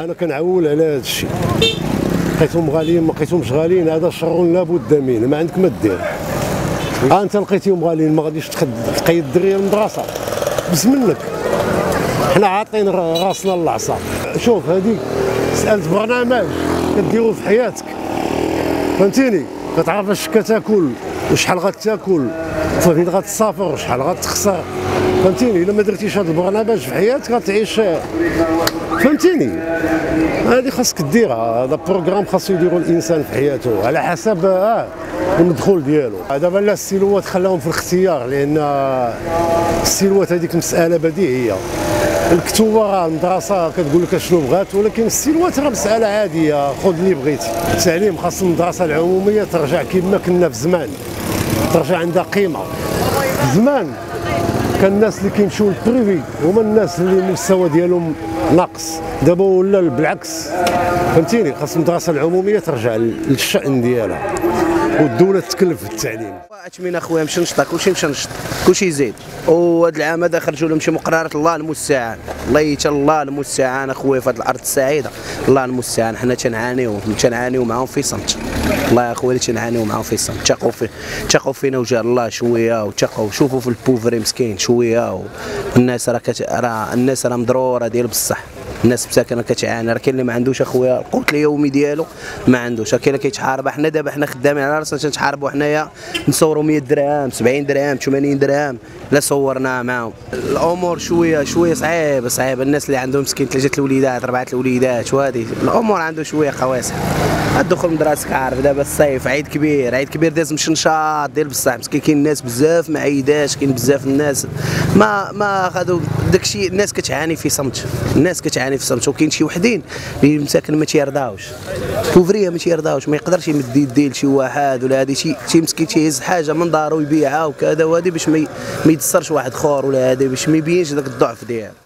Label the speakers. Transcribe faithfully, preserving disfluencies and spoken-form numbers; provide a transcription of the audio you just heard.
Speaker 1: انا كنعول على هذا الشيء، لقيتهم غاليين ما لقيتهمش غاليين، هذا شر لابد منه، ما عندك ما دير. ها انت لقيتيهم غاليين ما غاديش تقيد الدريه المدرسه بس منك. حنا عاطين راسنا للعصا. شوف هذه سالت برنامج كديرو في حياتك، فهمتيني؟ كتعرف اش كتاكل وشحال غتاكل وفين غتسافر وشحال غتخسر، فهمتيني؟ الا ما درتيش هذا البرنامج في حياتك غتعيش، فهمتيني؟ هذه خاصك ديرها، هذا بروغرام خاصو يديرو الانسان في حياته على حسب اه المدخول ديالو. دابا لا السيلوات خلاهم في الاختيار، لان السيلوات هذيك مساله بديهيه. الكتوبه راه المدرسه كتقول لك شنو بغات، ولكن السيلوات راه مساله عاديه، خذ اللي بغيتي. التعليم خاص المدرسه العموميه ترجع كما كنا في زمان، ترجع عندها قيمه. زمان كان الناس اللي كيمشيو للبريفي هما الناس اللي المستوى ديالهم ناقص، دابا ولا بالعكس، فهمتيني؟ خاص المدرسه العموميه ترجع للشأن ديالها والدوله تتكلف في التعليم.
Speaker 2: اثمن اخويا مشى نشطه، كلشي مشى نشط، كلشي يزيد، وهذا العام هذا خرجوا لهم شي مقررات، الله المستعان، الله يتا الله المستعان اخويا في هذه الارض السعيده، الله المستعان. حنا تنعانيو تنعانيو معاهم في صمت، الله اخويا تنعانيو معاهم في صمت. تقوا في تقوا فينا وجه الله شويه، وتقوا شوفوا في البوفري مسكين شويه، والناس راه كت... راه الناس راه مضروره ديال بصح، الناس مساكنه كتعاني. راه كاين اللي ما عندوش اخويا القوت اليومي ديالو ما عندوش، كاين اللي كيتحارب. حنا دابا حنا خدامين على راسنا تنتحاربوا حنايا، نصوروا مية درهم سبعين درهم ثمانين درهم لا صورنا معاهم. الامور شويه شويه صعيبه صعيبه. الناس اللي عندهم مسكين ثلاثه الوليدات اربعه الوليدات وهذه الامور عنده شويه قواسح. الدخول المدرسه كعارف دابا الصيف عيد كبير، عيد كبير داز مش نشاط ديال بصح، مسكين كاين الناس بزاف ما عيداش، كاين بزاف الناس ما ما خدوا داكشي. الناس كتعاني في صمت، الناس كتعاني في صمت، وكاين شي وحدين اللي مساكن ما تيرضاوش، بوفريه ما تيرضاوش، ما يقدرش يمد يديه لشي واحد ولا هادي شي شي مسكين تيهز حاجه من دارو يبيعها وكذا وهادي باش ما يدسرش واحد اخر ولا هادي باش ما يبينش داك الضعف ديالو.